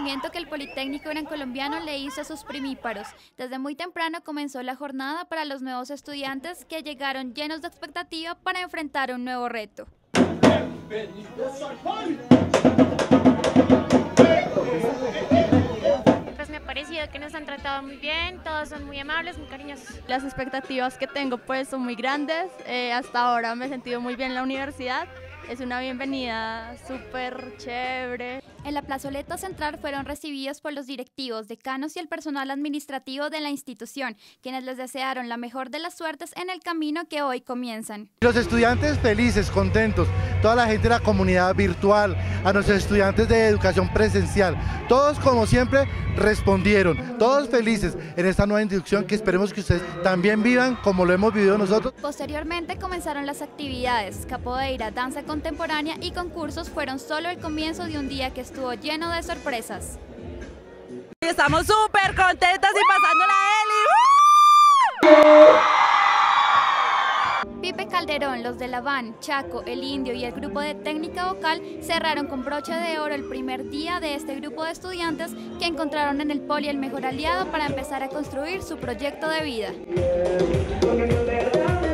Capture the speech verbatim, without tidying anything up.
reconocimiento que el Politécnico Gran Colombiano le hizo a sus primíparos. Desde muy temprano comenzó la jornada para los nuevos estudiantes que llegaron llenos de expectativa para enfrentar un nuevo reto. Pues me ha parecido que nos han tratado muy bien, todos son muy amables, muy cariñosos. Las expectativas que tengo pues son muy grandes, eh, hasta ahora me he sentido muy bien en la universidad. Es una bienvenida súper chévere. En la plazoleta central fueron recibidos por los directivos, decanos y el personal administrativo de la institución, quienes les desearon la mejor de las suertes en el camino que hoy comienzan. Los estudiantes felices, contentos, toda la gente de la comunidad virtual, a nuestros estudiantes de educación presencial, todos como siempre respondieron, todos felices en esta nueva inducción que esperemos que ustedes también vivan como lo hemos vivido nosotros. Posteriormente comenzaron las actividades, capoeira, danza contemporánea y concursos fueron solo el comienzo de un día que estuvo lleno de sorpresas. Estamos súper contentas y pasándola Eli. Pipe Calderón, los de la Van, Chaco, El Indio y el grupo de técnica vocal cerraron con broche de oro el primer día de este grupo de estudiantes que encontraron en el Poli el mejor aliado para empezar a construir su proyecto de vida.